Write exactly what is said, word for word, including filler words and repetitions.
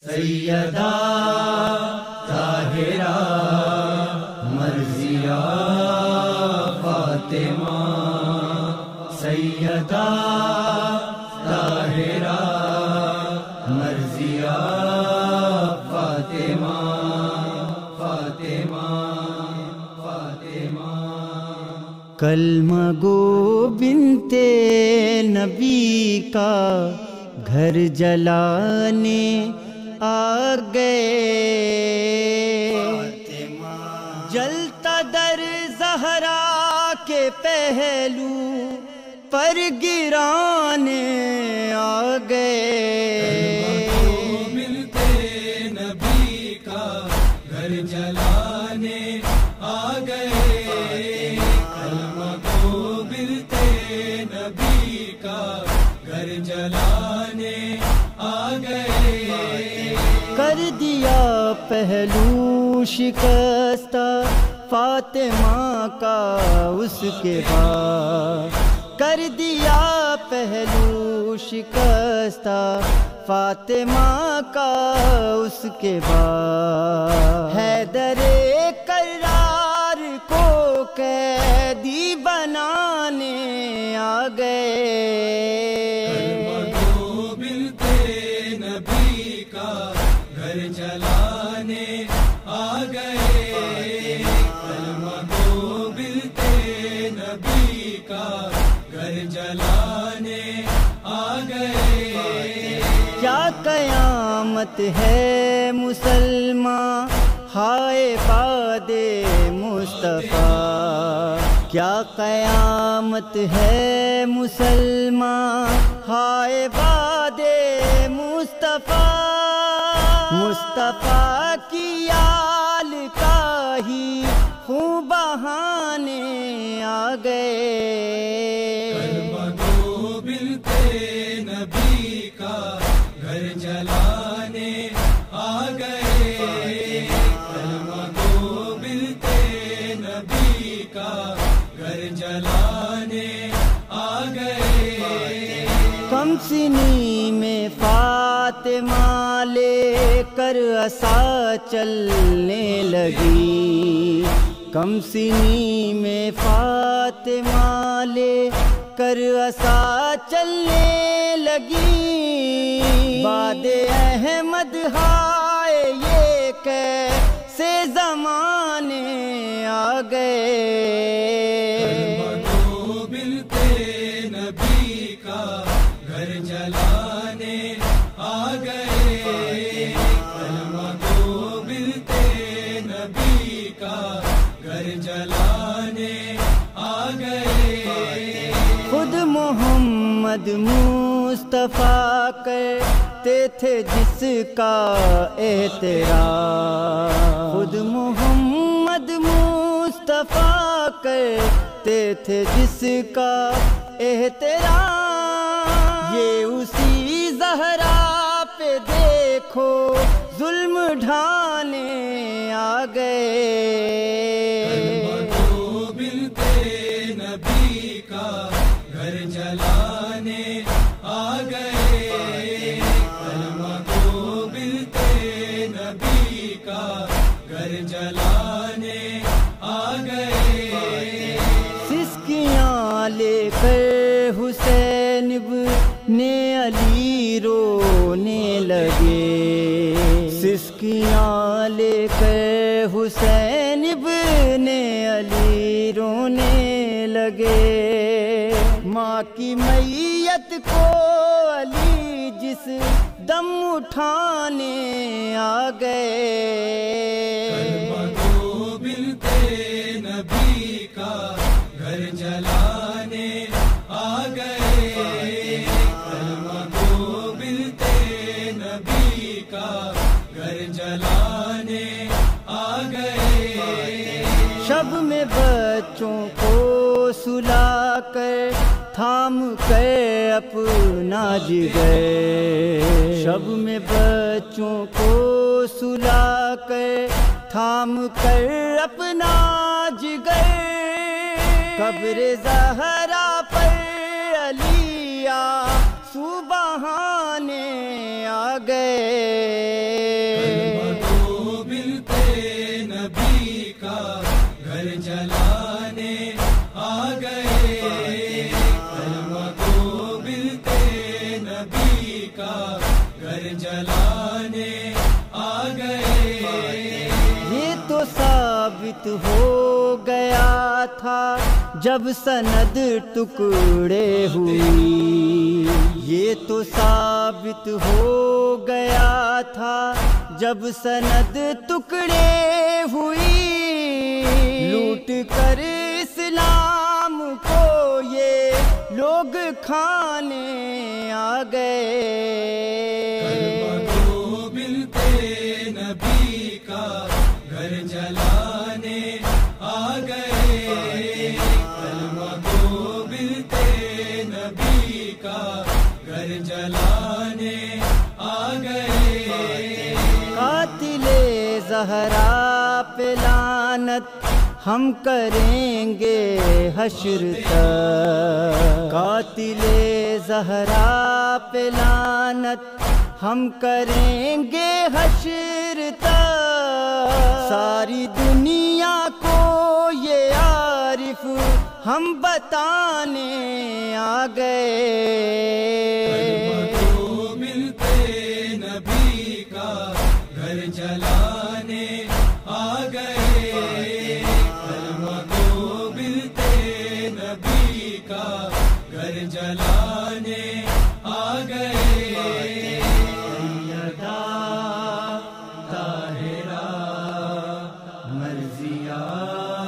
سیدہ طاہرہ مرضیہ فاطمہ، سیدہ طاہرہ مرضیہ فاطمہ، فاطمہ فاطمہ۔ کلمہ گو بنت نبی کا گھر جلانے آ گئے، جلتا در زہرا کے پہلو پر گرانے آ گئے، ملتے نبی کا گھر جلانے آ گئے، کلمہ کو ملتے نبی کا گھر جلانے آ گئے، کر دیا پہلو شکستہ فاطمہ کا اس کے بعد، کر دیا پہلو شکستہ فاطمہ کا اس کے بعد، حیدر کرار کو قیدی بنانے آ گئے، جلانے آ گئے، کلمہ کو ملتے نبی کا گھر جلانے آ گئے۔ کیا قیامت ہے مسلمان ہائے باد مصطفیٰ، کیا قیامت ہے مسلمان ہائے باد مصطفیٰ، مصطفیٰ کی آل کا ہی خون بہانے آ گئے، کلمہ کو ملتے نبی کا گھر جلانے آ گئے، کلمہ کو ملتے نبی کا گھر جلانے آ گئے، کم سنی میں فاطمہ لے کر عصا چلنے لگی، کم سنی میں فاطمہ لے کر عصا چلنے لگی، بعد احمد ہائے یہ کیسے زمانے آ گئے، کلمہ کو ملتے نبی کا گھر جلانے آ گئے، کلمہ کو ملتے نبی کا گھر جلانے آ گئے، خود محمد مصطفیٰ کرتے تھے جس کا احترام، خود محمد مصطفیٰ کرتے تھے جس کا احترام، یہ اسی زہرا پہ دیکھو ظلم ڈھانے آ گئے، کلمہ کو ملتے نبی کا گھر جلانے آ گئے، کلمہ کو ملتے نبی کا گھر جلانے آ گئے، سسکیاں لے کر حسین ابن علی رونے لگے، سسکیاں لے کر حسین ابن علی رونے لگے، ماں کی میت کو علی جس دم اٹھانے آ گئے، کلمہ کو ملتے نبی کا گھر جلانے آ گئے، کلمہ کو ملتے نبی کا گھر جلانے آ گئے، شب میں بچوں کو سلا کر تھام کر اپنا جگر، شب میں بچوں کو سلا کر تھام کر اپنا جگر، قبر زہرا پر علی آنسو بہانے آ گئے، کلمہ کو ملتے نبی کا گھر جلانے آ گئے، کلمہ کو ملتے نبی کا گھر جلانے آ گئے۔ یہ تو ثابت ہو گیا تھا جب سند ٹکڑے ہوئی، یہ تو ثابت ہو گیا تھا جب سند ٹکڑے ہوئی، لوٹ کر اسلام کو یہ لوگ کھانے آ گئے، کلمہ کو ملتے نبی کا گھر جلانے آ گئے، کلمہ کو ملتے نبی کا گھر جلانے آ گئے۔ قاتل زہرا پہ لعنت ہم کریں گے حشر تک، قاتل زہرا پہ لعنت ہم کریں گے حشر تک، ساری دنیا کو یہ عارف ہم بتانے آ گئے، کلمہ کو ملتے نبی کا گھر جلانے آ گئے، کلمہ کو ملتے نبی کا گھر جلانے آ گئے۔ سیدہ طاہرہ مرضیہ